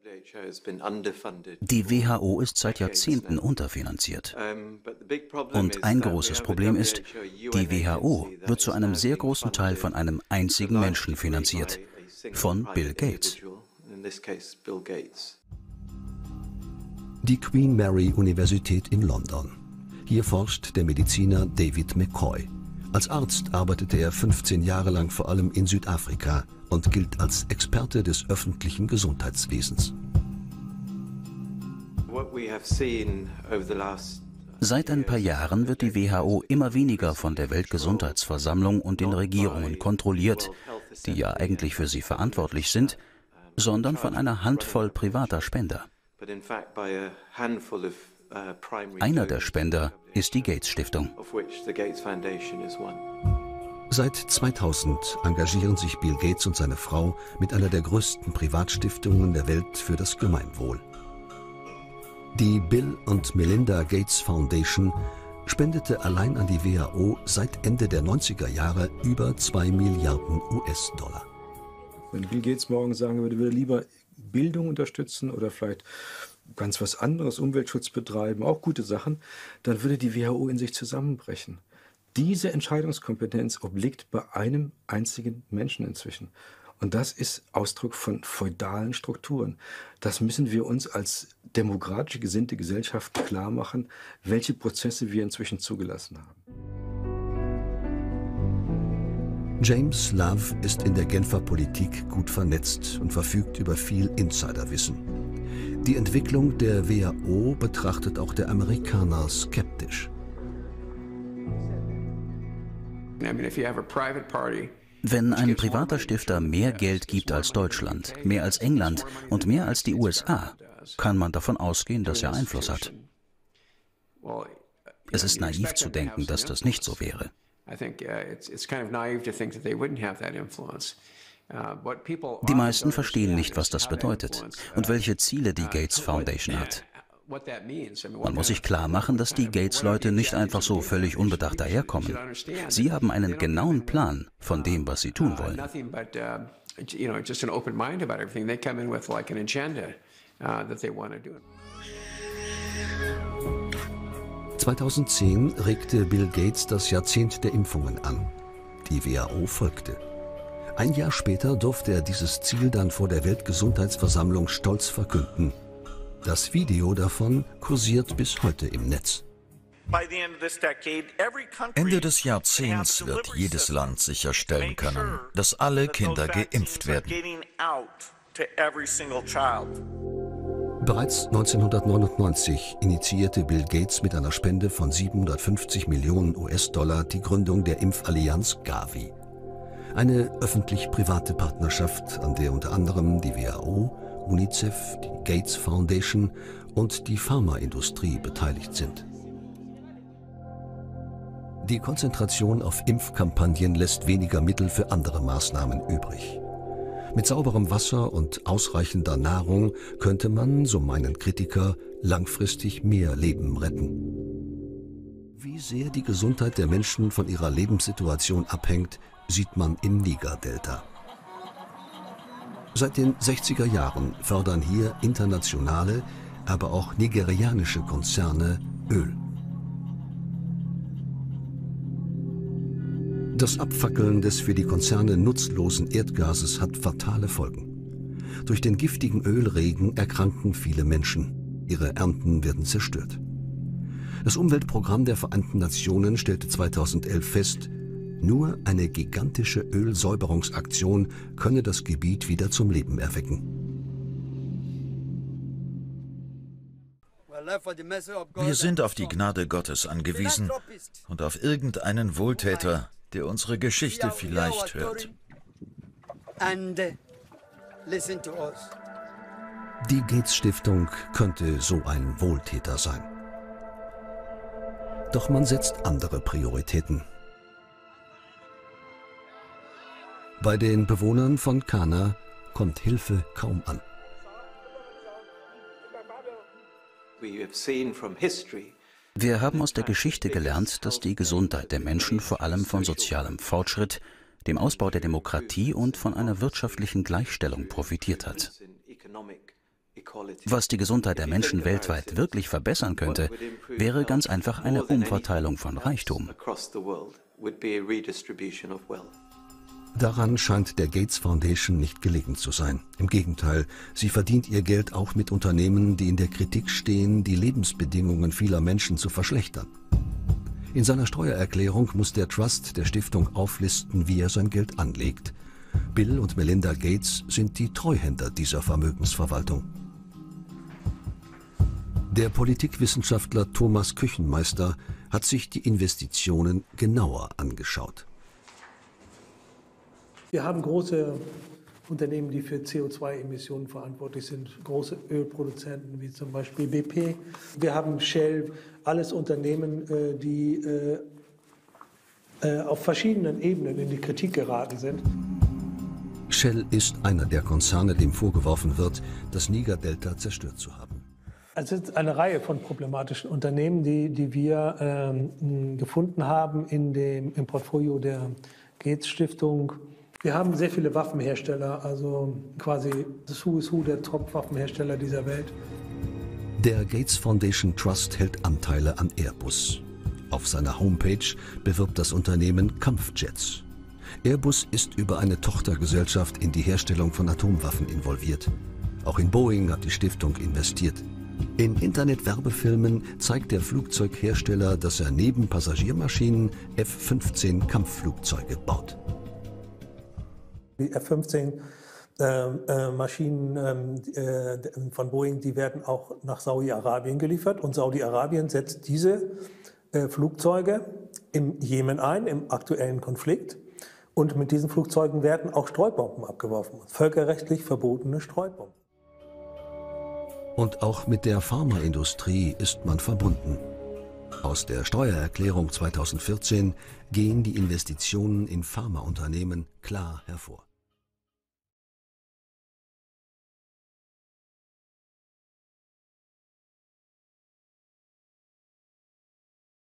Die WHO ist seit Jahrzehnten unterfinanziert. Und ein großes Problem ist, die WHO wird zu einem sehr großen Teil von einem einzigen Menschen finanziert, von Bill Gates. Die Queen Mary Universität in London. Hier forscht der Mediziner David McCoy. Als Arzt arbeitete er 15 Jahre lang vor allem in Südafrika und gilt als Experte des öffentlichen Gesundheitswesens. Seit ein paar Jahren wird die WHO immer weniger von der Weltgesundheitsversammlung und den Regierungen kontrolliert, die ja eigentlich für sie verantwortlich sind, sondern von einer Handvoll privater Spender. Einer der Spender ist die Gates Stiftung. Seit 2000 engagieren sich Bill Gates und seine Frau mit einer der größten Privatstiftungen der Welt für das Gemeinwohl. Die Bill und Melinda Gates Foundation spendete allein an die WHO seit Ende der 90er Jahre über 2 Milliarden US-Dollar. Wenn Bill Gates morgen sagen würde, würde lieber Bildung unterstützen oder vielleicht ganz was anderes, Umweltschutz betreiben, auch gute Sachen, dann würde die WHO in sich zusammenbrechen. Diese Entscheidungskompetenz obliegt bei einem einzigen Menschen inzwischen. Und das ist Ausdruck von feudalen Strukturen. Das müssen wir uns als demokratisch gesinnte Gesellschaft klar machen, welche Prozesse wir inzwischen zugelassen haben. James Love ist in der Genfer Politik gut vernetzt und verfügt über viel Insiderwissen. Die Entwicklung der WHO betrachtet auch der Amerikaner skeptisch. Wenn ein privater Stifter mehr Geld gibt als Deutschland, mehr als England und mehr als die USA, kann man davon ausgehen, dass er Einfluss hat. Es ist naiv zu denken, dass das nicht so wäre. Die meisten verstehen nicht, was das bedeutet und welche Ziele die Gates Foundation hat. Man muss sich klar machen, dass die Gates-Leute nicht einfach so völlig unbedacht daherkommen. Sie haben einen genauen Plan von dem, was sie tun wollen. 2010 regte Bill Gates das Jahrzehnt der Impfungen an. Die WHO folgte. Ein Jahr später durfte er dieses Ziel dann vor der Weltgesundheitsversammlung stolz verkünden. Das Video davon kursiert bis heute im Netz. Ende des Jahrzehnts wird jedes Land sicherstellen können, dass alle Kinder geimpft werden. Bereits 1999 initiierte Bill Gates mit einer Spende von 750 Millionen US-Dollar die Gründung der Impfallianz Gavi. Eine öffentlich-private Partnerschaft, an der unter anderem die WHO, UNICEF, die Gates Foundation und die Pharmaindustrie beteiligt sind. Die Konzentration auf Impfkampagnen lässt weniger Mittel für andere Maßnahmen übrig. Mit sauberem Wasser und ausreichender Nahrung könnte man, so meinen Kritiker, langfristig mehr Leben retten. Wie sehr die Gesundheit der Menschen von ihrer Lebenssituation abhängt, sieht man im Niger-Delta. Seit den 60er Jahren fördern hier internationale, aber auch nigerianische Konzerne Öl. Das Abfackeln des für die Konzerne nutzlosen Erdgases hat fatale Folgen. Durch den giftigen Ölregen erkranken viele Menschen. Ihre Ernten werden zerstört. Das Umweltprogramm der Vereinten Nationen stellte 2011 fest, nur eine gigantische Ölsäuberungsaktion könne das Gebiet wieder zum Leben erwecken. Wir sind auf die Gnade Gottes angewiesen und auf irgendeinen Wohltäter, der unsere Geschichte vielleicht hört. Die Gates Stiftung könnte so ein Wohltäter sein. Doch man setzt andere Prioritäten. Bei den Bewohnern von Kana kommt Hilfe kaum an. Wir haben aus der Geschichte gelernt, dass die Gesundheit der Menschen vor allem von sozialem Fortschritt, dem Ausbau der Demokratie und von einer wirtschaftlichen Gleichstellung profitiert hat. Was die Gesundheit der Menschen weltweit wirklich verbessern könnte, wäre ganz einfach eine Umverteilung von Reichtum. Daran scheint der Gates Foundation nicht gelegen zu sein. Im Gegenteil, sie verdient ihr Geld auch mit Unternehmen, die in der Kritik stehen, die Lebensbedingungen vieler Menschen zu verschlechtern. In seiner Steuererklärung muss der Trust der Stiftung auflisten, wie er sein Geld anlegt. Bill und Melinda Gates sind die Treuhänder dieser Vermögensverwaltung. Der Politikwissenschaftler Thomas Küchenmeister hat sich die Investitionen genauer angeschaut. Wir haben große Unternehmen, die für CO2-Emissionen verantwortlich sind, große Ölproduzenten wie zum Beispiel BP. Wir haben Shell, alles Unternehmen, die auf verschiedenen Ebenen in die Kritik geraten sind. Shell ist einer der Konzerne, dem vorgeworfen wird, das Niger-Delta zerstört zu haben. Es ist eine Reihe von problematischen Unternehmen, die wir gefunden haben im Portfolio der Gates-Stiftung. Wir haben sehr viele Waffenhersteller, also quasi das Who is Who der Top-Waffenhersteller dieser Welt. Der Gates Foundation Trust hält Anteile an Airbus. Auf seiner Homepage bewirbt das Unternehmen Kampfjets. Airbus ist über eine Tochtergesellschaft in die Herstellung von Atomwaffen involviert. Auch in Boeing hat die Stiftung investiert. In Internetwerbefilmen zeigt der Flugzeughersteller, dass er neben Passagiermaschinen F-15 Kampfflugzeuge baut. Die F-15 Maschinen von Boeing, die werden auch nach Saudi-Arabien geliefert. Und Saudi-Arabien setzt diese Flugzeuge im Jemen ein, im aktuellen Konflikt. Und mit diesen Flugzeugen werden auch Streubomben abgeworfen, völkerrechtlich verbotene Streubomben. Und auch mit der Pharmaindustrie ist man verbunden. Aus der Steuererklärung 2014 gehen die Investitionen in Pharmaunternehmen klar hervor.